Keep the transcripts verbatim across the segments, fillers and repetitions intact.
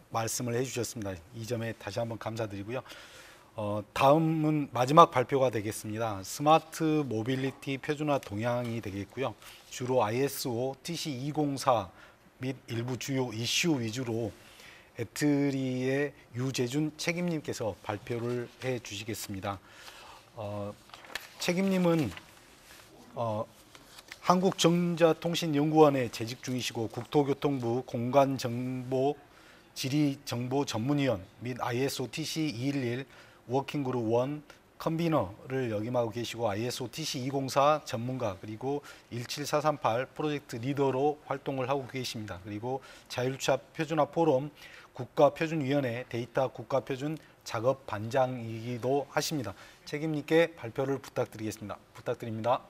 말씀을 해주셨습니다. 이 점에 다시 한번 감사드리고요. 어, 다음은 마지막 발표가 되겠습니다. 스마트 모빌리티 표준화 동향이 되겠고요. 주로 아이에스오 티씨 이공사 및 일부 주요 이슈 위주로 애트리의 유재준 책임님께서 발표를 해 주시겠습니다. 어, 책임님은 어, 한국전자통신연구원에 재직 중이시고 국토교통부 공간정보 지리정보 전문위원 및 아이에스오 티씨 이백십일 워킹그룹 일 컨비너를 역임하고 계시고 아이에스오 티씨 이공사 전문가 그리고 일칠사삼팔 프로젝트 리더로 활동을 하고 계십니다. 그리고 자율주차 표준화 포럼 국가표준위원회 데이터 국가표준 작업 반장이기도 하십니다. 책임님께 발표를 부탁드리겠습니다. 부탁드립니다.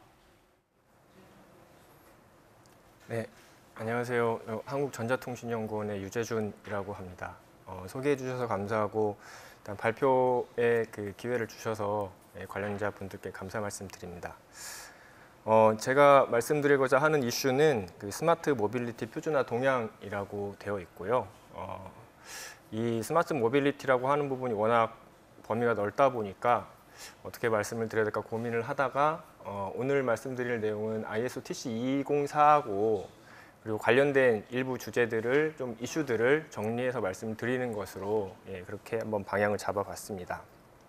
네, 안녕하세요. 한국전자통신연구원의 유재준이라고 합니다. 어, 소개해 주셔서 감사하고 일단 발표에 그 기회를 주셔서 관련자 분들께 감사 말씀드립니다. 어, 제가 말씀드리고자 하는 이슈는 그 스마트 모빌리티 표준화 동향이라고 되어 있고요. 어, 이 스마트 모빌리티라고 하는 부분이 워낙 범위가 넓다 보니까 어떻게 말씀을 드려야 될까 고민을 하다가 어, 오늘 말씀드릴 내용은 아이에스오 티씨 이공사하고 그리고 관련된 일부 주제들을 좀 이슈들을 정리해서 말씀드리는 것으로 예, 그렇게 한번 방향을 잡아봤습니다.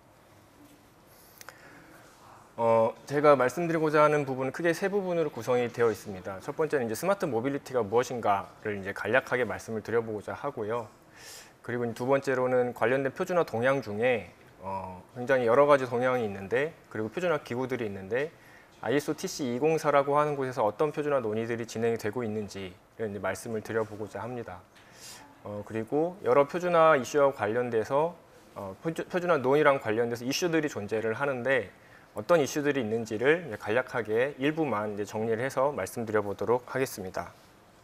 어, 제가 말씀드리고자 하는 부분은 크게 세 부분으로 구성이 되어 있습니다. 첫 번째는 이제 스마트 모빌리티가 무엇인가를 이제 간략하게 말씀을 드려보고자 하고요. 그리고 두 번째로는 관련된 표준화 동향 중에 어, 굉장히 여러 가지 동향이 있는데 그리고 표준화 기구들이 있는데 아이에스오 티씨 이공사라고 하는 곳에서 어떤 표준화 논의들이 진행이 되고 있는지 이제 말씀을 드려보고자 합니다. 어, 그리고 여러 표준화 이슈와 관련돼서 어, 표준화 논의랑 관련돼서 이슈들이 존재를 하는데 어떤 이슈들이 있는지를 이제 간략하게 일부만 이제 정리를 해서 말씀드려보도록 하겠습니다.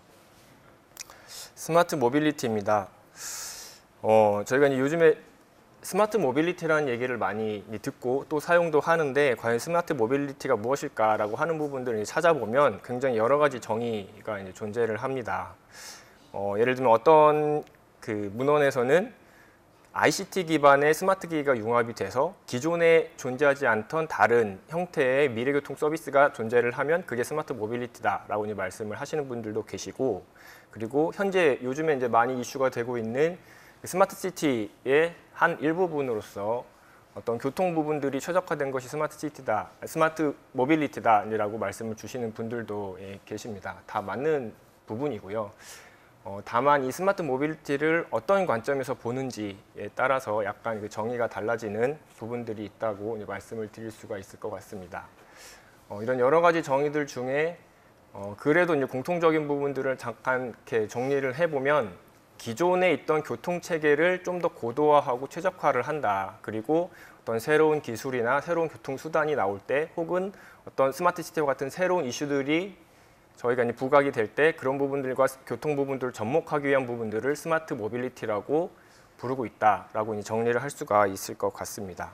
스마트 모빌리티입니다. 어, 저희가 이제 요즘에 스마트 모빌리티라는 얘기를 많이 듣고 또 사용도 하는데 과연 스마트 모빌리티가 무엇일까라고 하는 부분들을 찾아보면 굉장히 여러 가지 정의가 이제 존재를 합니다. 어, 예를 들면 어떤 그 문헌에서는 아이씨티 기반의 스마트 기기가 융합이 돼서 기존에 존재하지 않던 다른 형태의 미래교통 서비스가 존재를 하면 그게 스마트 모빌리티다라고 이제 말씀을 하시는 분들도 계시고 그리고 현재 요즘에 이제 많이 이슈가 되고 있는 스마트 시티의 한 일부분으로서 어떤 교통 부분들이 최적화된 것이 스마트 시티다, 스마트 모빌리티다라고 말씀을 주시는 분들도 예, 계십니다. 다 맞는 부분이고요. 어, 다만 이 스마트 모빌리티를 어떤 관점에서 보는지에 따라서 약간 그 정의가 달라지는 부분들이 있다고 이제 말씀을 드릴 수가 있을 것 같습니다. 어, 이런 여러 가지 정의들 중에 어, 그래도 이제 공통적인 부분들을 잠깐 이렇게 정리를 해보면 기존에 있던 교통 체계를 좀 더 고도화하고 최적화를 한다. 그리고 어떤 새로운 기술이나 새로운 교통 수단이 나올 때 혹은 어떤 스마트 시티와 같은 새로운 이슈들이 저희가 이제 부각이 될 때 그런 부분들과 교통 부분들을 접목하기 위한 부분들을 스마트 모빌리티라고 부르고 있다라고 이제 정리를 할 수가 있을 것 같습니다.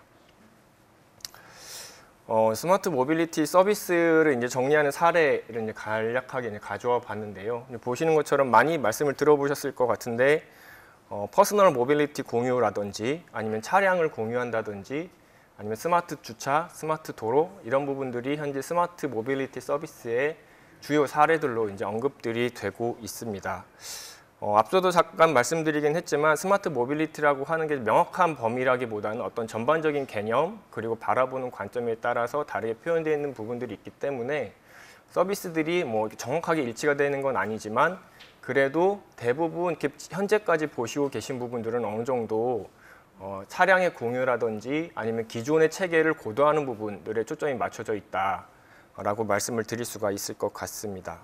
어, 스마트 모빌리티 서비스를 이제 정리하는 사례를 이제 간략하게 이제 가져와 봤는데요. 보시는 것처럼 많이 말씀을 들어보셨을 것 같은데 어, 퍼스널 모빌리티 공유라든지 아니면 차량을 공유한다든지 아니면 스마트 주차, 스마트 도로 이런 부분들이 현재 스마트 모빌리티 서비스의 주요 사례들로 이제 언급들이 되고 있습니다. 어, 앞서도 잠깐 말씀드리긴 했지만 스마트 모빌리티라고 하는 게 명확한 범위라기보다는 어떤 전반적인 개념 그리고 바라보는 관점에 따라서 다르게 표현되어 있는 부분들이 있기 때문에 서비스들이 뭐 정확하게 일치가 되는 건 아니지만 그래도 대부분 이렇게 현재까지 보시고 계신 부분들은 어느 정도 어, 차량의 공유라든지 아니면 기존의 체계를 고도화하는 부분들에 초점이 맞춰져 있다라고 말씀을 드릴 수가 있을 것 같습니다.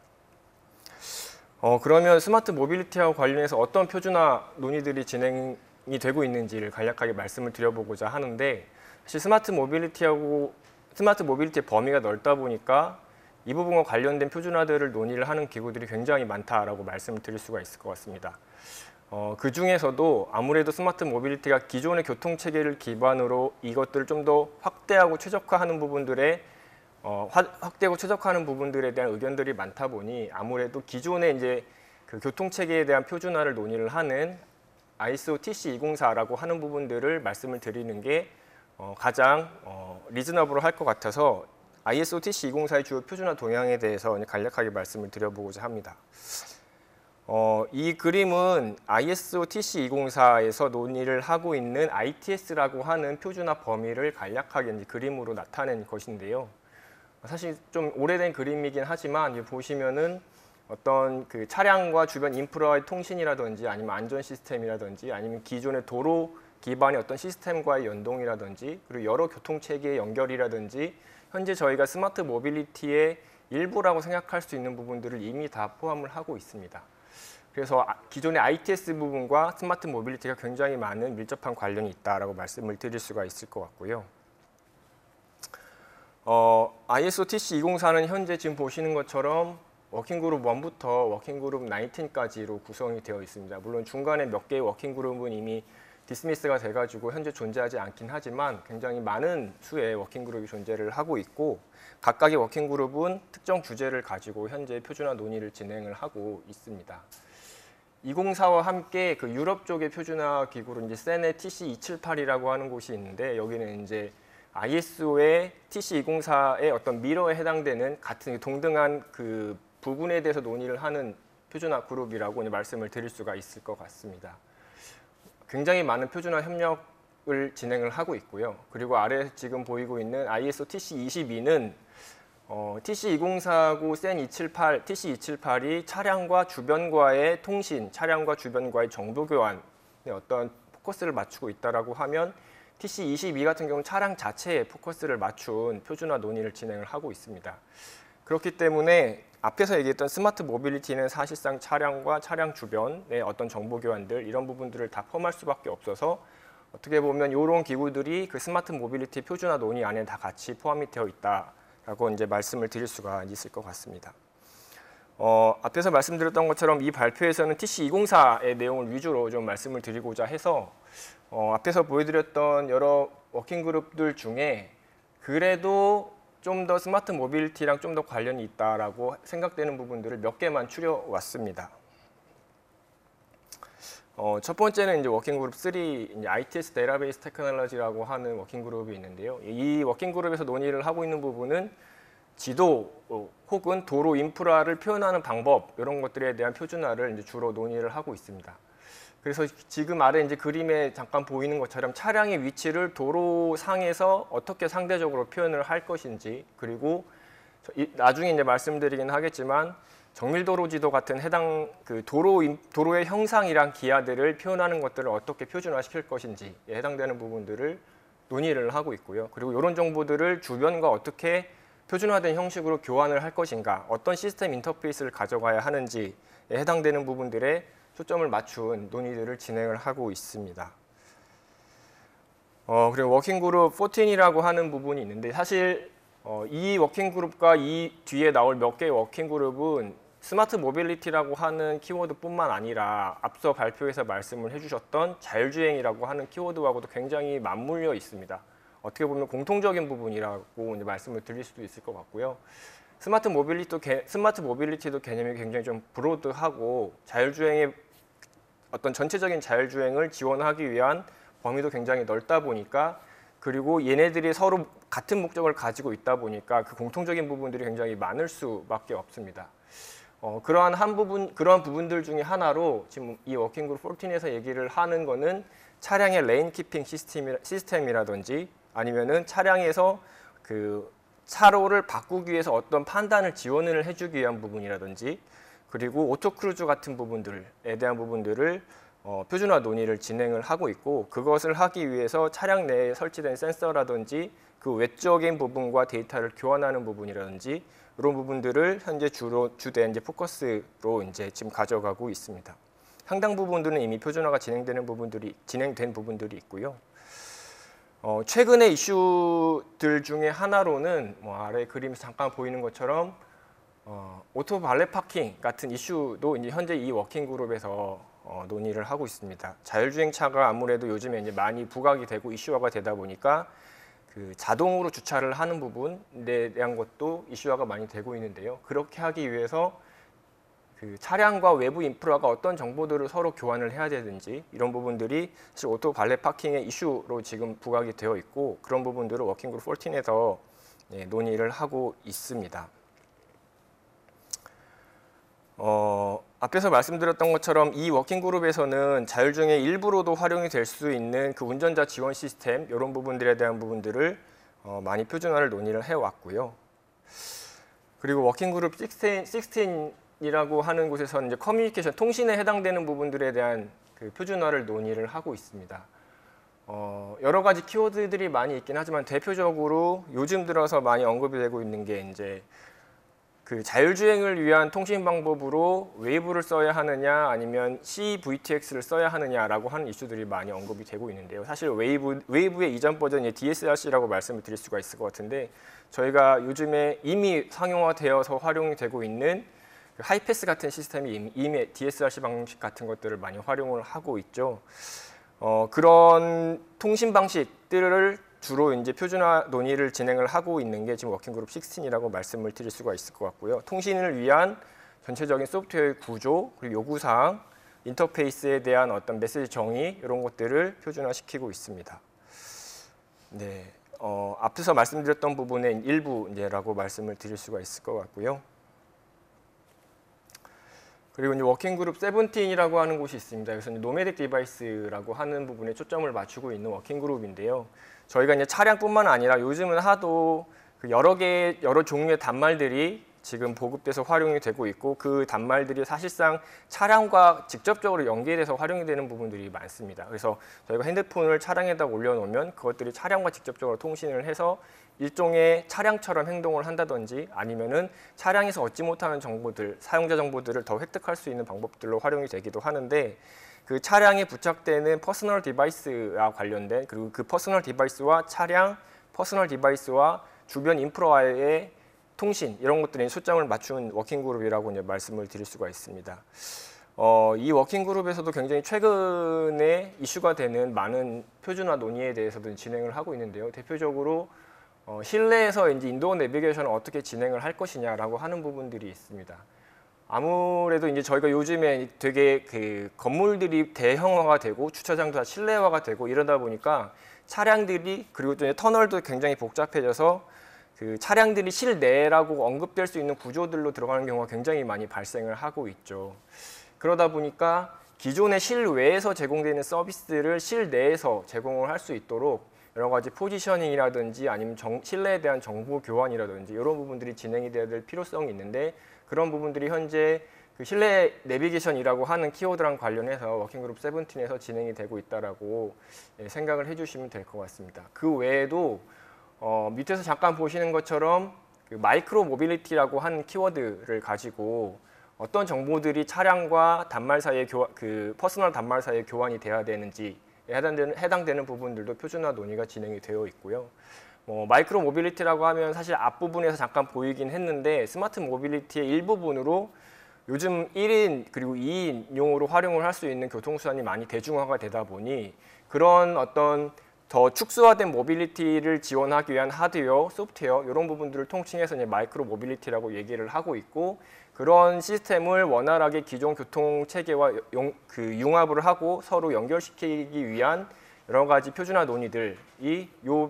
어, 그러면 스마트 모빌리티와 관련해서 어떤 표준화 논의들이 진행이 되고 있는지를 간략하게 말씀을 드려보고자 하는데 사실 스마트 모빌리티하고 스마트 모빌리티의 범위가 넓다 보니까 이 부분과 관련된 표준화들을 논의를 하는 기구들이 굉장히 많다라고 말씀을 드릴 수가 있을 것 같습니다. 어, 그 중에서도 아무래도 스마트 모빌리티가 기존의 교통체계를 기반으로 이것들을 좀 더 확대하고 최적화하는 부분들에 어, 확대하고 최적화하는 부분들에 대한 의견들이 많다 보니 아무래도 기존의 이제 그 교통체계에 대한 표준화를 논의를 하는 아이에스오 티씨 이공사라고 하는 부분들을 말씀을 드리는 게 어, 가장 어, 리즈너블 할 것 같아서 아이에스오 티씨 이공사의 주요 표준화 동향에 대해서 간략하게 말씀을 드려보고자 합니다. 어, 이 그림은 아이에스오 티씨 이공사에서 논의를 하고 있는 아이티에스라고 하는 표준화 범위를 간략하게 이제 그림으로 나타낸 것인데요. 사실 좀 오래된 그림이긴 하지만 보시면은 어떤 그 차량과 주변 인프라의 통신이라든지 아니면 안전 시스템이라든지 아니면 기존의 도로 기반의 어떤 시스템과의 연동이라든지 그리고 여러 교통 체계의 연결이라든지 현재 저희가 스마트 모빌리티의 일부라고 생각할 수 있는 부분들을 이미 다 포함을 하고 있습니다. 그래서 기존의 아이티에스 부분과 스마트 모빌리티가 굉장히 많은 밀접한 관련이 있다라고 말씀을 드릴 수가 있을 것 같고요. 어, 아이에스오 티씨 이공사는 현재 지금 보시는 것처럼 워킹그룹 일부터 워킹그룹 십구까지로 구성이 되어 있습니다. 물론 중간에 몇 개의 워킹그룹은 이미 디스미스가 돼가지고 현재 존재하지 않긴 하지만 굉장히 많은 수의 워킹그룹이 존재를 하고 있고 각각의 워킹그룹은 특정 주제를 가지고 현재 표준화 논의를 진행을 하고 있습니다. 이공사와 함께 그 유럽 쪽의 표준화 기구로 이제 센의 티씨 이백칠십팔이라고 하는 곳이 있는데 여기는 이제 아이에스오의 티씨 이공사의 어떤 미러에 해당되는 같은 동등한 그 부분에 대해서 논의를 하는 표준화 그룹이라고 말씀을 드릴 수가 있을 것 같습니다. 굉장히 많은 표준화 협력을 진행을 하고 있고요. 그리고 아래 지금 보이고 있는 아이에스오 티씨 이십이는 어, 티씨 이공사하고 센 이백칠십팔, 티씨 이백칠십팔이 차량과 주변과의 통신, 차량과 주변과의 정보 교환에 어떤 포커스를 맞추고 있다라고 하면 티씨 이십이 같은 경우는 차량 자체에 포커스를 맞춘 표준화 논의를 진행을 하고 있습니다. 그렇기 때문에 앞에서 얘기했던 스마트 모빌리티는 사실상 차량과 차량 주변의 어떤 정보 교환들 이런 부분들을 다 포함할 수밖에 없어서 어떻게 보면 이런 기구들이 그 스마트 모빌리티 표준화 논의 안에 다 같이 포함이 되어 있다라고 이제 말씀을 드릴 수가 있을 것 같습니다. 어, 앞에서 말씀드렸던 것처럼 이 발표에서는 티씨 이공사의 내용을 위주로 좀 말씀을 드리고자 해서 어, 앞에서 보여드렸던 여러 워킹그룹들 중에 그래도 좀 더 스마트 모빌리티랑 좀 더 관련이 있다라고 생각되는 부분들을 몇 개만 추려왔습니다. 어, 첫 번째는 이제 워킹그룹 삼, 이제 아이티에스 데이터베이스 테크놀로지라고 하는 워킹그룹이 있는데요. 이 워킹그룹에서 논의를 하고 있는 부분은 지도 혹은 도로 인프라를 표현하는 방법 이런 것들에 대한 표준화를 이제 주로 논의를 하고 있습니다. 그래서 지금 아래 이제 그림에 잠깐 보이는 것처럼 차량의 위치를 도로상에서 어떻게 상대적으로 표현을 할 것인지 그리고 나중에 이제 말씀드리긴 하겠지만 정밀도로 지도 같은 해당 그 도로 도로의 형상이랑 기하들을 표현하는 것들을 어떻게 표준화시킬 것인지에 해당되는 부분들을 논의를 하고 있고요. 그리고 이런 정보들을 주변과 어떻게 표준화된 형식으로 교환을 할 것인가, 어떤 시스템 인터페이스를 가져가야 하는지에 해당되는 부분들에 초점을 맞춘 논의들을 진행을 하고 있습니다. 어, 그리고 워킹그룹 사십이라고 하는 부분이 있는데 사실 어, 이 워킹그룹과 이 뒤에 나올 몇 개의 워킹그룹은 스마트 모빌리티라고 하는 키워드뿐만 아니라 앞서 발표에서 말씀을 해주셨던 자율주행이라고 하는 키워드하고도 굉장히 맞물려 있습니다. 어떻게 보면 공통적인 부분이라고 이제 말씀을 드릴 수도 있을 것 같고요. 스마트 모빌리티도, 개, 스마트 모빌리티도 개념이 굉장히 좀 브로드하고 자율주행의 어떤 전체적인 자율주행을 지원하기 위한 범위도 굉장히 넓다 보니까 그리고 얘네들이 서로 같은 목적을 가지고 있다 보니까 그 공통적인 부분들이 굉장히 많을 수밖에 없습니다. 어, 그러한 한 부분, 그러한 부분들 중에 하나로 지금 이 워킹그룹 사십에서 얘기를 하는 거는 차량의 레인 키핑 시스템이, 시스템이라든지 아니면은 차량에서 그 차로를 바꾸기 위해서 어떤 판단을 지원을 해주기 위한 부분이라든지 그리고 오토크루즈 같은 부분들에 대한 부분들을 어, 표준화 논의를 진행을 하고 있고 그것을 하기 위해서 차량 내에 설치된 센서라든지 그 외적인 부분과 데이터를 교환하는 부분이라든지 이런 부분들을 현재 주로 주된 이제 포커스로 이제 지금 가져가고 있습니다. 상당 부분들은 이미 표준화가 진행되는 부분들이 진행된 부분들이 있고요. 어, 최근의 이슈들 중에 하나로는 뭐 아래 그림에서 잠깐 보이는 것처럼 어, 오토 발렛 파킹 같은 이슈도 이제 현재 이 워킹 그룹에서 어, 논의를 하고 있습니다. 자율주행차가 아무래도 요즘에 이제 많이 부각이 되고 이슈화가 되다 보니까 그 자동으로 주차를 하는 부분에 대한 것도 이슈화가 많이 되고 있는데요. 그렇게 하기 위해서 그 그 차량과 외부 인프라가 어떤 정보들을 서로 교환을 해야 되는지 이런 부분들이 사실 오토 발렛 파킹의 이슈로 지금 부각이 되어 있고 그런 부분들을 워킹그룹 사십사에서 예, 논의를 하고 있습니다. 어, 앞에서 말씀드렸던 것처럼 이 워킹그룹에서는 자율주행의 일부로도 활용이 될 수 있는 그 운전자 지원 시스템 이런 부분들에 대한 부분들을 어, 많이 표준화를 논의를 해왔고요. 그리고 워킹그룹 십육이라고 하는 곳에서는 이제 커뮤니케이션, 통신에 해당되는 부분들에 대한 그 표준화를 논의를 하고 있습니다. 어, 여러 가지 키워드들이 많이 있긴 하지만 대표적으로 요즘 들어서 많이 언급이 되고 있는 게 이제 그 자율주행을 위한 통신 방법으로 웨이브를 써야 하느냐 아니면 씨브이티엑스를 써야 하느냐라고 하는 이슈들이 많이 언급이 되고 있는데요. 사실 웨이브, 웨이브의 이전 버전이 디에스알씨라고 말씀을 드릴 수가 있을 것 같은데 저희가 요즘에 이미 상용화되어서 활용이 되고 있는 그 하이패스 같은 시스템이 이미 디에스알씨 방식 같은 것들을 많이 활용을 하고 있죠. 어, 그런 통신 방식들을 주로 이제 표준화 논의를 진행을 하고 있는 게 지금 워킹그룹 십육이라고 말씀을 드릴 수가 있을 것 같고요. 통신을 위한 전체적인 소프트웨어 구조, 그리고 요구사항, 인터페이스에 대한 어떤 메시지 정의 이런 것들을 표준화시키고 있습니다. 네, 어, 앞서서 말씀드렸던 부분의 일부 이제라고 말씀을 드릴 수가 있을 것 같고요. 그리고 이제 워킹그룹 세븐틴이라고 하는 곳이 있습니다. 그래서 노매딕 디바이스라고 하는 부분에 초점을 맞추고 있는 워킹그룹인데요. 저희가 이제 차량뿐만 아니라 요즘은 하도 그 여러 개 여러 종류의 단말들이 지금 보급돼서 활용이 되고 있고 그 단말들이 사실상 차량과 직접적으로 연계돼서 활용이 되는 부분들이 많습니다. 그래서 저희가 핸드폰을 차량에다 올려놓으면 그것들이 차량과 직접적으로 통신을 해서 일종의 차량처럼 행동을 한다든지 아니면은 차량에서 얻지 못하는 정보들, 사용자 정보들을 더 획득할 수 있는 방법들로 활용이 되기도 하는데 그 차량에 부착되는 퍼스널 디바이스와 관련된 그리고 그 퍼스널 디바이스와 차량, 퍼스널 디바이스와 주변 인프라의 통신 이런 것들에 초점을 맞춘 워킹그룹이라고 이제 말씀을 드릴 수가 있습니다. 어, 이 워킹그룹에서도 굉장히 최근에 이슈가 되는 많은 표준화 논의에 대해서도 진행을 하고 있는데요. 대표적으로 어, 실내에서 이제 인도어 내비게이션을 어떻게 진행을 할 것이냐라고 하는 부분들이 있습니다. 아무래도 이제 저희가 요즘에 되게 그 건물들이 대형화가 되고 주차장도 다 실내화가 되고 이러다 보니까 차량들이 그리고 또 터널도 굉장히 복잡해져서 그 차량들이 실내라고 언급될 수 있는 구조들로 들어가는 경우가 굉장히 많이 발생을 하고 있죠. 그러다 보니까 기존의 실외에서 제공되는 서비스들을 실내에서 제공을 할 수 있도록 여러 가지 포지셔닝이라든지 아니면 정, 실내에 대한 정보 교환이라든지 이런 부분들이 진행이 돼야 될 필요성이 있는데 그런 부분들이 현재 그 실내 내비게이션이라고 하는 키워드랑 관련해서 워킹그룹 세븐틴에서 진행이 되고 있다라고 예, 생각을 해주시면 될 것 같습니다. 그 외에도 어, 밑에서 잠깐 보시는 것처럼 그 마이크로 모빌리티라고 하는 키워드를 가지고 어떤 정보들이 차량과 단말 사이의 교환, 그 퍼스널 단말 사이의 교환이 돼야 되는지 해당되는, 해당되는 부분들도 표준화 논의가 진행이 되어 있고요. 뭐 마이크로 모빌리티라고 하면 사실 앞부분에서 잠깐 보이긴 했는데 스마트 모빌리티의 일부분으로 요즘 일 인 그리고 이 인용으로 활용을 할 수 있는 교통수단이 많이 대중화가 되다 보니 그런 어떤 더 축소화된 모빌리티를 지원하기 위한 하드웨어, 소프트웨어 이런 부분들을 통칭해서 이제 마이크로 모빌리티라고 얘기를 하고 있고 그런 시스템을 원활하게 기존 교통 체계와 용, 그 융합을 하고 서로 연결시키기 위한 여러 가지 표준화 논의들이 이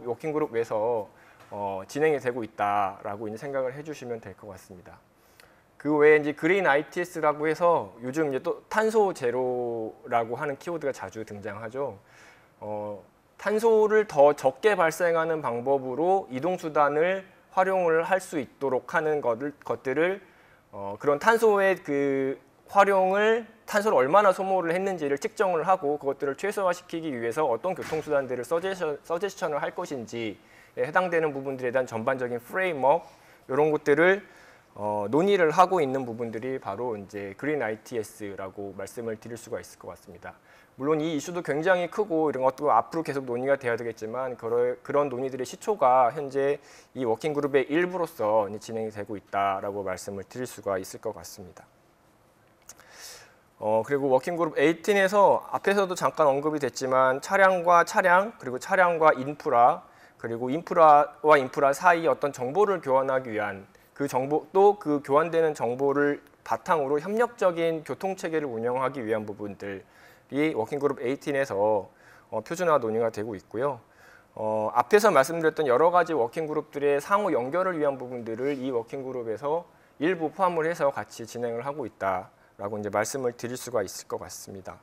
워킹그룹에서 어, 진행이 되고 있다라고 이제 생각을 해주시면 될 것 같습니다. 그 외에 이제 그린 아이티에스라고 해서 요즘 이제 또 탄소 제로라고 하는 키워드가 자주 등장하죠. 어, 탄소를 더 적게 발생하는 방법으로 이동 수단을 활용을 할 수 있도록 하는 것들, 것들을 어, 그런 탄소의 그 활용을 탄소를 얼마나 소모를 했는지를 측정을 하고 그것들을 최소화시키기 위해서 어떤 교통수단들을 서제션, 서제션을 할 것인지에 해당되는 부분들에 대한 전반적인 프레임워크 이런 것들을 어, 논의를 하고 있는 부분들이 바로 이제 그린 아이티에스라고 말씀을 드릴 수가 있을 것 같습니다. 물론 이 이슈도 굉장히 크고 이런 것도 앞으로 계속 논의가 돼야 되겠지만 그런, 그런 논의들의 시초가 현재 이 워킹그룹의 일부로서 진행이 되고 있다라고 말씀을 드릴 수가 있을 것 같습니다. 어, 그리고 워킹그룹 십팔에서 앞에서도 잠깐 언급이 됐지만 차량과 차량 그리고 차량과 인프라 그리고 인프라와 인프라 사이 어떤 정보를 교환하기 위한 그 정보 또 그 교환되는 정보를 바탕으로 협력적인 교통체계를 운영하기 위한 부분들이 워킹그룹 십팔에서 어, 표준화 논의가 되고 있고요. 어, 앞에서 말씀드렸던 여러 가지 워킹그룹들의 상호 연결을 위한 부분들을 이 워킹그룹에서 일부 포함을 해서 같이 진행을 하고 있다라고 이제 말씀을 드릴 수가 있을 것 같습니다.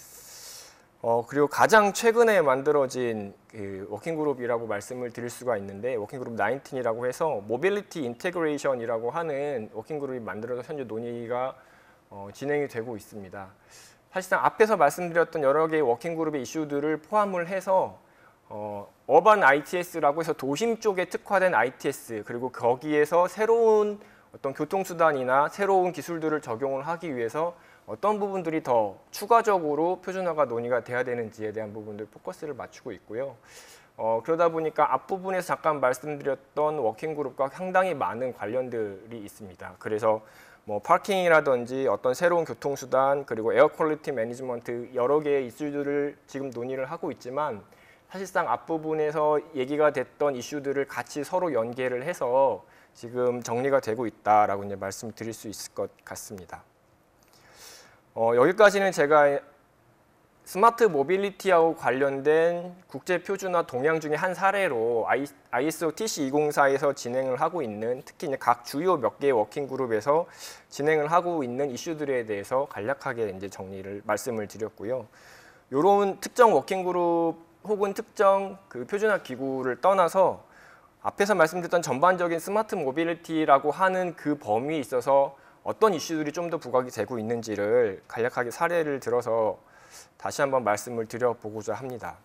어, 그리고 가장 최근에 만들어진 그 워킹그룹이라고 말씀을 드릴 수가 있는데 워킹그룹 십구이라고 해서 모빌리티 인테그레이션이라고 하는 워킹그룹이 만들어서 현재 논의가 어, 진행이 되고 있습니다. 사실상 앞에서 말씀드렸던 여러 개의 워킹그룹의 이슈들을 포함을 해서 어, 어반 아이티에스라고 해서 도심 쪽에 특화된 아이티에스 그리고 거기에서 새로운 어떤 교통수단이나 새로운 기술들을 적용을 하기 위해서 어떤 부분들이 더 추가적으로 표준화가 논의가 돼야 되는지에 대한 부분들 포커스를 맞추고 있고요. 어, 그러다 보니까 앞부분에서 잠깐 말씀드렸던 워킹그룹과 상당히 많은 관련들이 있습니다. 그래서 뭐 파킹이라든지 어떤 새로운 교통수단 그리고 에어 퀄리티 매니지먼트 여러 개의 이슈들을 지금 논의를 하고 있지만 사실상 앞부분에서 얘기가 됐던 이슈들을 같이 서로 연계를 해서 지금 정리가 되고 있다라고 이제 말씀드릴 수 있을 것 같습니다. 어, 여기까지는 제가 스마트 모빌리티하고 관련된 국제 표준화 동향 중에 한 사례로 아이에스오 티씨 이공사에서 진행을 하고 있는 특히 이제 각 주요 몇 개의 워킹 그룹에서 진행을 하고 있는 이슈들에 대해서 간략하게 이제 정리를 말씀을 드렸고요. 이런 특정 워킹 그룹 혹은 특정 그 표준화 기구를 떠나서 앞에서 말씀드렸던 전반적인 스마트 모빌리티라고 하는 그 범위에 있어서 어떤 이슈들이 좀 더 부각이 되고 있는지를 간략하게 사례를 들어서 다시 한번 말씀을 드려보고자 합니다.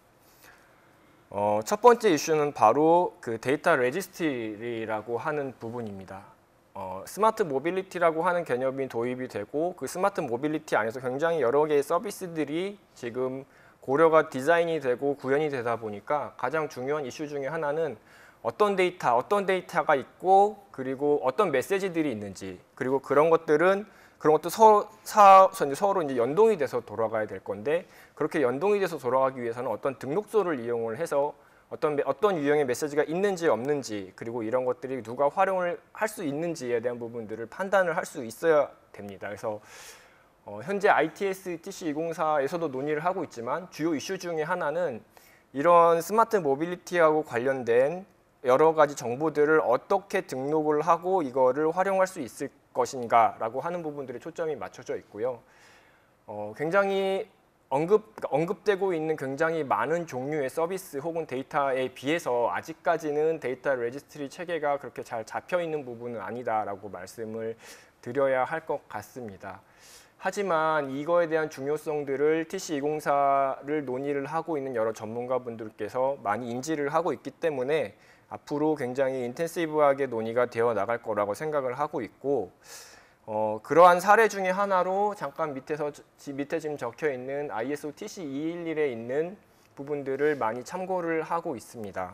어, 첫 번째 이슈는 바로 그 데이터 레지스트리라고 하는 부분입니다. 어, 스마트 모빌리티라고 하는 개념이 도입이 되고 그 스마트 모빌리티 안에서 굉장히 여러 개의 서비스들이 지금 고려가 디자인이 되고 구현이 되다 보니까 가장 중요한 이슈 중에 하나는 어떤 데이터, 어떤 데이터가 있고 그리고 어떤 메시지들이 있는지 그리고 그런 것들은 그런 것도 서로, 사, 서로 이제 연동이 돼서 돌아가야 될 건데 그렇게 연동이 돼서 돌아가기 위해서는 어떤 등록소를 이용을 해서 어떤, 어떤 유형의 메시지가 있는지 없는지 그리고 이런 것들이 누가 활용을 할 수 있는지에 대한 부분들을 판단을 할 수 있어야 됩니다. 그래서 어, 현재 아이티에스 티씨 이공사에서도 논의를 하고 있지만 주요 이슈 중에 하나는 이런 스마트 모빌리티하고 관련된 여러 가지 정보들을 어떻게 등록을 하고 이거를 활용할 수 있을 것인가라고 하는 부분들에 초점이 맞춰져 있고요. 어, 굉장히 언급, 언급되고 있는 굉장히 많은 종류의 서비스 혹은 데이터에 비해서 아직까지는 데이터 레지스트리 체계가 그렇게 잘 잡혀 있는 부분은 아니다라고 말씀을 드려야 할 것 같습니다. 하지만 이거에 대한 중요성들을 티씨 이공사를 논의를 하고 있는 여러 전문가분들께서 많이 인지를 하고 있기 때문에 앞으로 굉장히 인텐시브하게 논의가 되어 나갈 거라고 생각을 하고 있고 어, 그러한 사례 중에 하나로 잠깐 밑에서 밑에 지금 적혀 있는 아이에스오 티씨 이백십일에 있는 부분들을 많이 참고를 하고 있습니다.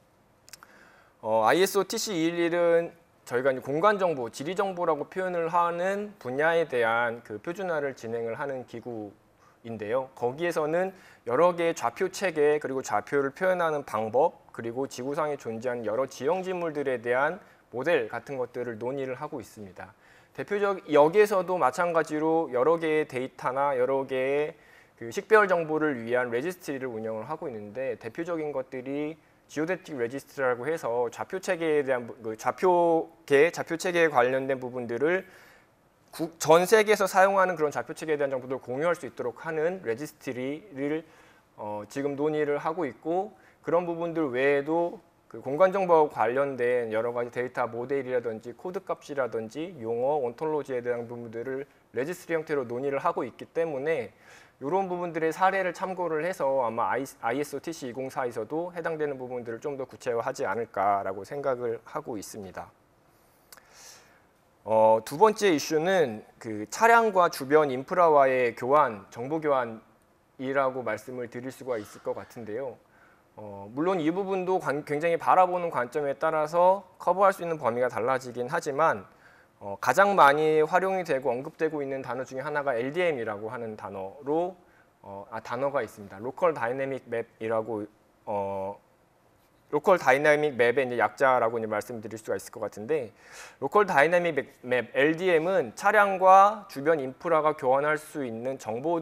어, 아이에스오 티씨 이백십일은 저희가 이제 공간 정보, 지리 정보라고 표현을 하는 분야에 대한 그 표준화를 진행을 하는 기구인데요. 거기에서는 여러 개의 좌표 체계 그리고 좌표를 표현하는 방법 그리고 지구상에 존재하는 여러 지형 지물들에 대한 모델 같은 것들을 논의를 하고 있습니다. 대표적 여기에서도 마찬가지로 여러 개의 데이터나 여러 개의 그 식별 정보를 위한 레지스트리를 운영을 하고 있는데 대표적인 것들이 지오데틱 레지스트라고 해서 좌표 체계에 대한 그 좌표계, 좌표 체계에 관련된 부분들을 구, 전 세계에서 사용하는 그런 좌표 체계에 대한 정보들을 공유할 수 있도록 하는 레지스트리를 어, 지금 논의를 하고 있고 그런 부분들 외에도 그 공간 정보와 관련된 여러 가지 데이터 모델이라든지 코드 값이라든지 용어, 온톨로지에 대한 부분들을 레지스트리 형태로 논의를 하고 있기 때문에 이런 부분들의 사례를 참고를 해서 아마 아이에스오 티씨 이백사에서도 해당되는 부분들을 좀 더 구체화하지 않을까라고 생각을 하고 있습니다. 어, 두 번째 이슈는 그 차량과 주변 인프라와의 교환, 정보 교환이라고 말씀을 드릴 수가 있을 것 같은데요. 어, 물론 이 부분도 관, 굉장히 바라보는 관점에 따라서 커버할 수 있는 범위가 달라지긴 하지만 어, 가장 많이 활용이 되고 언급되고 있는 단어 중에 하나가 엘디엠이라고 하는 단어로 어, 아, 단어가 있습니다. 로컬 다이내믹 맵이라고 어, 로컬 다이나믹 맵의 이제 약자라고 이제 말씀드릴 수가 있을 것 같은데, 로컬 다이나믹 맵 엘디엠은 차량과 주변 인프라가 교환할 수 있는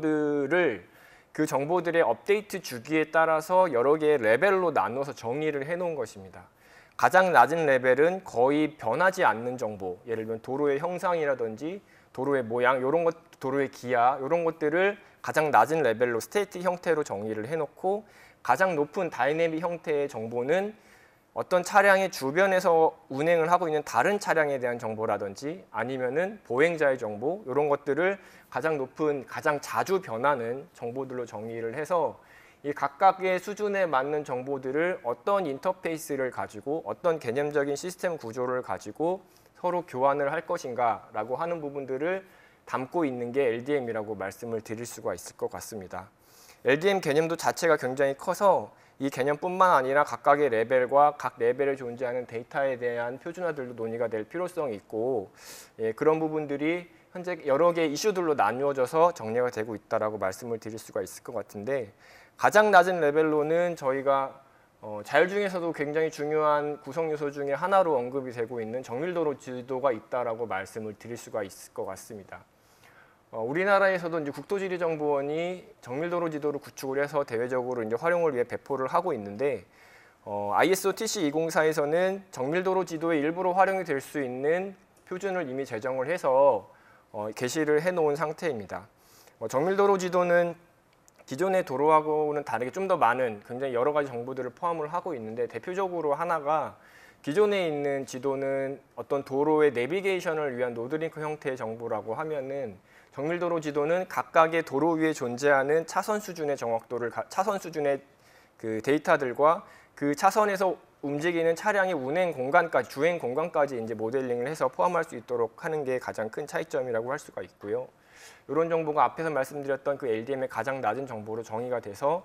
정보들을 그 정보들의 업데이트 주기에 따라서 여러 개의 레벨로 나누어서 정의를 해놓은 것입니다. 가장 낮은 레벨은 거의 변하지 않는 정보, 예를 들면 도로의 형상이라든지 도로의 모양, 이런 것, 도로의 기아, 이런 것들을 가장 낮은 레벨로 스테이틱 형태로 정의를 해놓고, 가장 높은 다이내믹 형태의 정보는 어떤 차량의 주변에서 운행을 하고 있는 다른 차량에 대한 정보라든지 아니면은 보행자의 정보, 이런 것들을 가장 높은, 가장 자주 변하는 정보들로 정의를 해서 이 각각의 수준에 맞는 정보들을 어떤 인터페이스를 가지고 어떤 개념적인 시스템 구조를 가지고 서로 교환을 할 것인가 라고 하는 부분들을 담고 있는 게 엘디엠이라고 말씀을 드릴 수가 있을 것 같습니다. 엘디엠 개념도 자체가 굉장히 커서 이 개념뿐만 아니라 각각의 레벨과 각 레벨에 존재하는 데이터에 대한 표준화들도 논의가 될 필요성이 있고, 예, 그런 부분들이 현재 여러 개의 이슈들로 나누어져서 정리가 되고 있다라고 말씀을 드릴 수가 있을 것 같은데, 가장 낮은 레벨로는 저희가 어, 자율 중에서도 굉장히 중요한 구성 요소 중에 하나로 언급이 되고 있는 정밀도로 지도가 있다라고 말씀을 드릴 수가 있을 것 같습니다. 어, 우리나라에서도 이제 국토지리정보원이 정밀도로 지도를 구축을 해서 대외적으로 이제 활용을 위해 배포를 하고 있는데, 어, 아이에스오 티씨 이공사에서는 정밀도로 지도의 일부로 활용이 될 수 있는 표준을 이미 제정을 해서 어, 게시를 해놓은 상태입니다. 어, 정밀도로 지도는 기존의 도로하고는 다르게 좀 더 많은 굉장히 여러 가지 정보들을 포함을 하고 있는데, 대표적으로 하나가 기존에 있는 지도는 어떤 도로의 내비게이션을 위한 노드링크 형태의 정보라고 하면은, 정밀도로 지도는 각각의 도로 위에 존재하는 차선 수준의 정확도를, 차선 수준의 그 데이터들과 그 차선에서 움직이는 차량의 운행 공간까지, 주행 공간까지 이제 모델링을 해서 포함할 수 있도록 하는 게 가장 큰 차이점이라고 할 수가 있고요. 이런 정보가 앞에서 말씀드렸던 그 엘디엠의 가장 낮은 정보로 정의가 돼서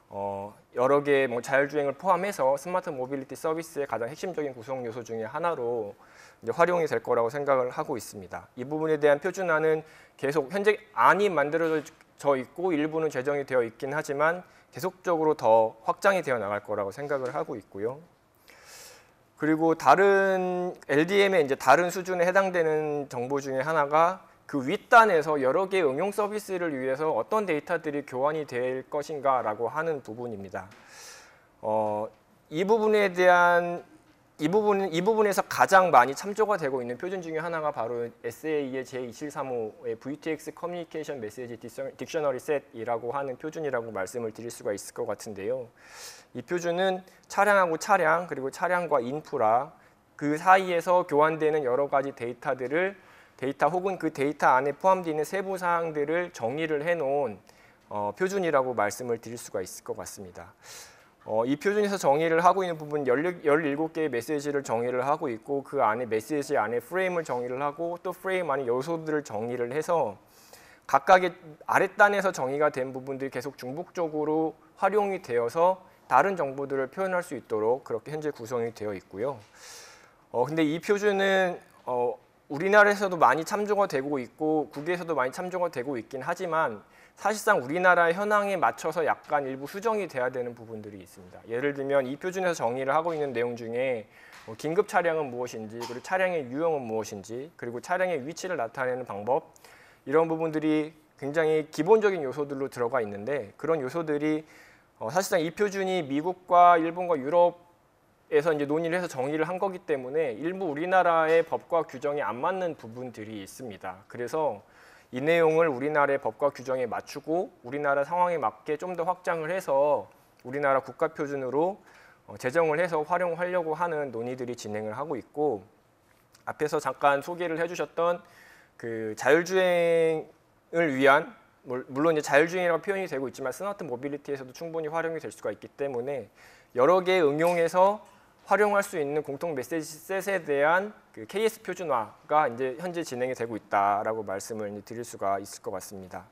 어, 여러 개의 뭐 자율주행을 포함해서 스마트 모빌리티 서비스의 가장 핵심적인 구성 요소 중에 하나로 이제 활용이 될 거라고 생각을 하고 있습니다. 이 부분에 대한 표준화는 계속 현재 안이 만들어져 있고 일부는 제정이 되어 있긴 하지만 계속적으로 더 확장이 되어 나갈 거라고 생각을 하고 있고요. 그리고 다른 엘디엠의 이제 다른 수준에 해당되는 정보 중에 하나가 그 윗단에서 여러 개의 응용 서비스를 위해서 어떤 데이터들이 교환이 될 것인가라고 하는 부분입니다. 어, 이 부분에 대한 이 부분 이 부분에서 가장 많이 참조가 되고 있는 표준 중에 하나가 바로 에스에이의 제이 이칠삼오의 브이티엑스 커뮤니케이션 메시지 딕셔너리 셋이라고 하는 표준이라고 말씀을 드릴 수가 있을 것 같은데요. 이 표준은 차량하고 차량, 그리고 차량과 인프라 그 사이에서 교환되는 여러 가지 데이터들을 데이터 혹은 그 데이터 안에 포함되어 있는 세부 사항들을 정의를 해놓은 어, 표준이라고 말씀을 드릴 수가 있을 것 같습니다. 어, 이 표준에서 정의를 하고 있는 부분 열일곱 개의 메시지를 정의를 하고 있고, 그 안에 메시지 안에 프레임을 정의를 하고 또 프레임 안에 요소들을 정의를 해서 각각의 아랫단에서 정의가 된 부분들이 계속 중복적으로 활용이 되어서 다른 정보들을 표현할 수 있도록 그렇게 현재 구성이 되어 있고요. 어, 근데 이 표준은 어, 우리나라에서도 많이 참조가 되고 있고 국외에서도 많이 참조가 되고 있긴 하지만 사실상 우리나라 현황에 맞춰서 약간 일부 수정이 돼야 되는 부분들이 있습니다. 예를 들면 이 표준에서 정의를 하고 있는 내용 중에 뭐 긴급 차량은 무엇인지, 그리고 차량의 유형은 무엇인지, 그리고 차량의 위치를 나타내는 방법, 이런 부분들이 굉장히 기본적인 요소들로 들어가 있는데, 그런 요소들이 어, 사실상 이 표준이 미국과 일본과 유럽에서 이제 논의를 해서 정의를 한 거기 때문에 일부 우리나라의 법과 규정이 안 맞는 부분들이 있습니다. 그래서 이 내용을 우리나라의 법과 규정에 맞추고 우리나라 상황에 맞게 좀 더 확장을 해서 우리나라 국가 표준으로 제정을 해서 활용하려고 하는 논의들이 진행을 하고 있고, 앞에서 잠깐 소개를 해주셨던 그 자율주행을 위한, 물론 이제 자율주행이라고 표현이 되고 있지만 스마트 모빌리티에서도 충분히 활용이 될 수가 있기 때문에 여러 개의 응용해서 활용할 수 있는 공통 메시지 셋에 대한 그 케이에스 표준화가 이제 현재 진행이 되고 있다라고 말씀을 드릴 수가 있을 것 같습니다.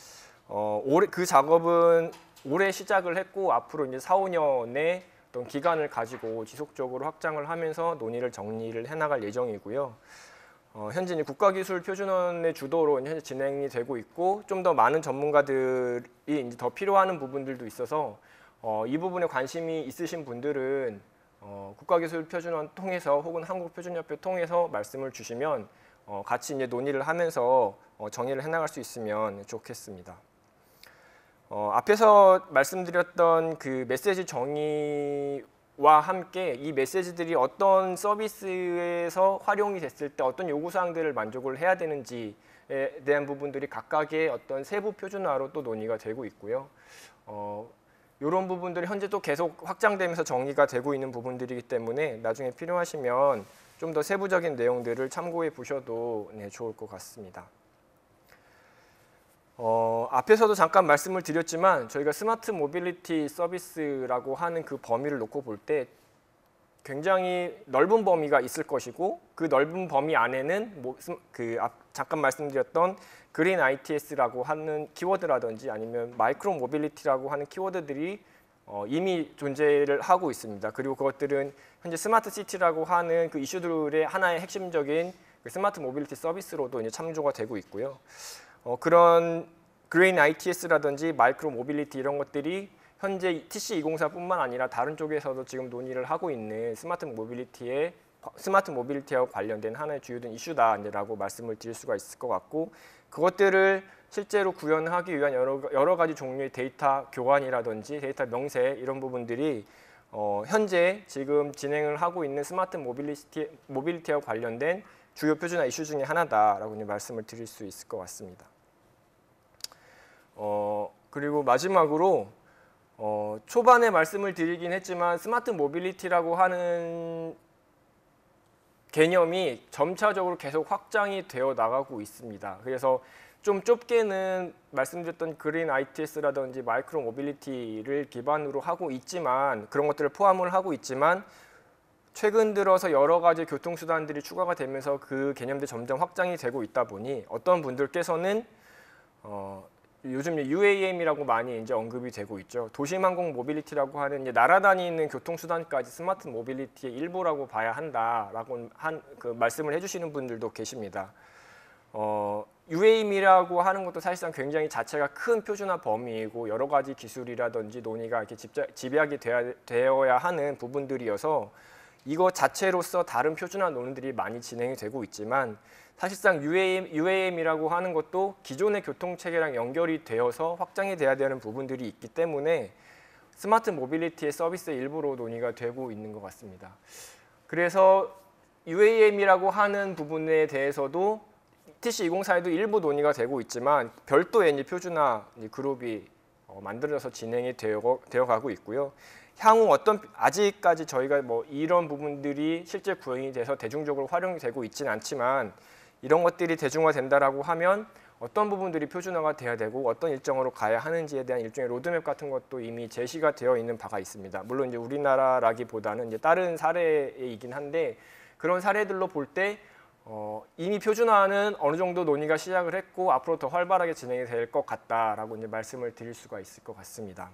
어, 올해 그 작업은 올해 시작을 했고 앞으로 이제 사, 오 년의 어떤 기간을 가지고 지속적으로 확장을 하면서 논의를 정리를 해나갈 예정이고요. 어, 현재 이제 국가기술표준원의 주도로 현재 진행이 되고 있고, 좀 더 많은 전문가들이 이제 더 필요하는 부분들도 있어서 어, 이 부분에 관심이 있으신 분들은 어, 국가기술표준원 통해서 혹은 한국표준협회 통해서 말씀을 주시면 어, 같이 이제 논의를 하면서 어, 정의를 해나갈 수 있으면 좋겠습니다. 어, 앞에서 말씀드렸던 그 메시지 정의와 함께 이 메시지들이 어떤 서비스에서 활용이 됐을 때 어떤 요구사항들을 만족을 해야 되는지에 대한 부분들이 각각의 어떤 세부 표준화로 또 논의가 되고 있고요. 어, 이런 부분들이 현재 또 계속 확장되면서 정의가 되고 있는 부분들이기 때문에 나중에 필요하시면 좀 더 세부적인 내용들을 참고해 보셔도 네, 좋을 것 같습니다. 어, 앞에서도 잠깐 말씀을 드렸지만 저희가 스마트 모빌리티 서비스라고 하는 그 범위를 놓고 볼 때 굉장히 넓은 범위가 있을 것이고 그 넓은 범위 안에는 뭐, 그 앞, 잠깐 말씀드렸던 그린 아이티에스라고 하는 키워드라든지 아니면 마이크로 모빌리티라고 하는 키워드들이 어, 이미 존재를 하고 있습니다. 그리고 그것들은 현재 스마트 시티라고 하는 그 이슈들의 하나의 핵심적인 그 스마트 모빌리티 서비스로도 이제 참조가 되고 있고요. 어, 그런 그린 아이티에스라든지 마이크로 모빌리티 이런 것들이 현재 티씨 이공사뿐만 아니라 다른 쪽에서도 지금 논의를 하고 있는 스마트 모빌리티의 스마트 모빌리티와 관련된 하나의 주요된 이슈다라고 말씀을 드릴 수가 있을 것 같고 그것들을 실제로 구현하기 위한 여러, 여러 가지 종류의 데이터 교환이라든지 데이터 명세 이런 부분들이 어, 현재 지금 진행을 하고 있는 스마트 모빌리티, 모빌리티와 관련된 주요 표준화 이슈 중에 하나다라고 말씀을 드릴 수 있을 것 같습니다. 어, 그리고 마지막으로 어, 초반에 말씀을 드리긴 했지만 스마트 모빌리티라고 하는 개념이 점차적으로 계속 확장이 되어 나가고 있습니다. 그래서 좀 좁게는 말씀드렸던 그린 아이티에스라든지 마이크로 모빌리티를 기반으로 하고 있지만 그런 것들을 포함을 하고 있지만 최근 들어서 여러 가지 교통수단들이 추가가 되면서 그 개념들이 점점 확장이 되고 있다 보니 어떤 분들께서는 어, 요즘 유에이엠이라고 많이 이제 언급이 되고 있죠. 도심항공 모빌리티라고 하는 이제 날아다니는 교통수단까지 스마트 모빌리티의 일부라고 봐야 한다라고 한 그 말씀을 해주시는 분들도 계십니다. 어, 유에이엠이라고 하는 것도 사실상 굉장히 자체가 큰 표준화 범위이고 여러 가지 기술이라든지 논의가 이렇게 집자, 집약이 되어야, 되어야 하는 부분들이어서 이거 자체로서 다른 표준화 논의들이 많이 진행이 되고 있지만 사실상 유에이엠, 유에이엠이라고 하는 것도 기존의 교통체계랑 연결이 되어서 확장이 돼야 되는 부분들이 있기 때문에 스마트 모빌리티의 서비스의 일부로 논의가 되고 있는 것 같습니다. 그래서 유에이엠이라고 하는 부분에 대해서도 티씨 이공사에도 일부 논의가 되고 있지만 별도의 이제 표준화 그룹이 만들어져서 진행이 되어, 되어가고 있고요. 향후 어떤 아직까지 저희가 뭐 이런 부분들이 실제 구현이 돼서 대중적으로 활용이 되고 있지는 않지만 이런 것들이 대중화된다라고 하면 어떤 부분들이 표준화가 돼야 되고 어떤 일정으로 가야 하는지에 대한 일종의 로드맵 같은 것도 이미 제시가 되어 있는 바가 있습니다. 물론 이제 우리나라라기보다는 이제 다른 사례이긴 한데 그런 사례들로 볼 때 어, 이미 표준화는 어느 정도 논의가 시작을 했고 앞으로 더 활발하게 진행이 될 것 같다라고 이제 말씀을 드릴 수가 있을 것 같습니다.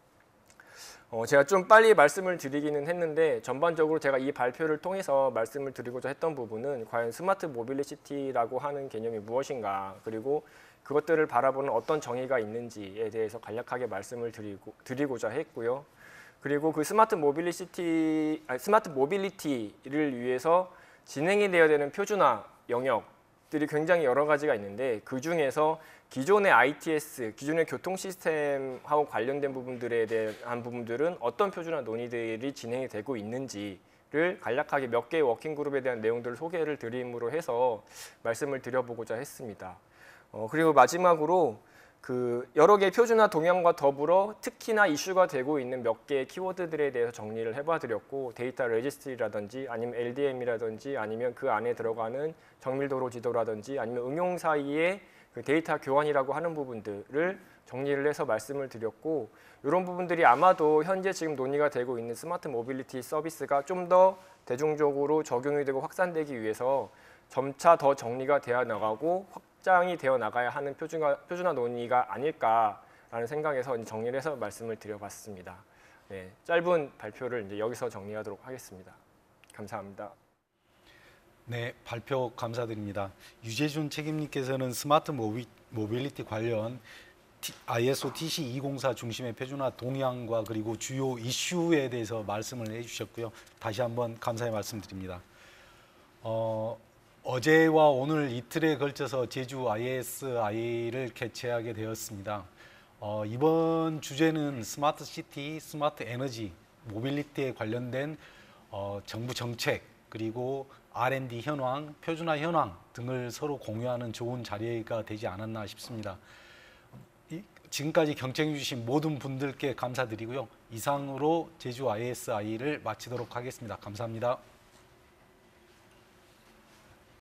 어, 제가 좀 빨리 말씀을 드리기는 했는데 전반적으로 제가 이 발표를 통해서 말씀을 드리고자 했던 부분은 과연 스마트 모빌리티라고 하는 개념이 무엇인가 그리고 그것들을 바라보는 어떤 정의가 있는지에 대해서 간략하게 말씀을 드리고, 드리고자 했고요. 그리고 그 스마트 모빌리티, 아니, 스마트 모빌리티를 위해서 진행이 되어야 되는 표준화 영역들이 굉장히 여러 가지가 있는데 그 중에서 기존의 아이티에스, 기존의 교통 시스템하고 관련된 부분들에 대한 부분들은 어떤 표준화 논의들이 진행이 되고 있는지를 간략하게 몇 개의 워킹그룹에 대한 내용들을 소개를 드림으로 해서 말씀을 드려보고자 했습니다. 어, 그리고 마지막으로 그 여러 개의 표준화 동향과 더불어 특히나 이슈가 되고 있는 몇 개의 키워드들에 대해서 정리를 해봐드렸고 데이터 레지스트리라든지 아니면 엘디엠이라든지 아니면 그 안에 들어가는 정밀도로 지도라든지 아니면 응용 사이의 그 데이터 교환이라고 하는 부분들을 정리를 해서 말씀을 드렸고 이런 부분들이 아마도 현재 지금 논의가 되고 있는 스마트 모빌리티 서비스가 좀 더 대중적으로 적용이 되고 확산되기 위해서 점차 더 정리가 되어 나가고 확장이 되어 나가야 하는 표준화, 표준화 논의가 아닐까라는 생각에서 정리를 해서 말씀을 드려봤습니다. 네, 짧은 발표를 이제 여기서 정리하도록 하겠습니다. 감사합니다. 네, 발표 감사드립니다. 유재준 책임님께서는 스마트 모비, 모빌리티 관련 아이에스오 티씨 이공사 중심의 표준화 동향과 그리고 주요 이슈에 대해서 말씀을 해주셨고요. 다시 한번 감사의 말씀드립니다. 어, 어제와 오늘 이틀에 걸쳐서 제주 아이에스아이를 개최하게 되었습니다. 어, 이번 주제는 스마트 시티, 스마트 에너지, 모빌리티에 관련된 어, 정부 정책 그리고 알 앤 디 현황, 표준화 현황 등을 서로 공유하는 좋은 자리가 되지 않았나 싶습니다. 이, 지금까지 경청해 주신 모든 분들께 감사드리고요. 이상으로 제주 아이에스아이를 마치도록 하겠습니다. 감사합니다.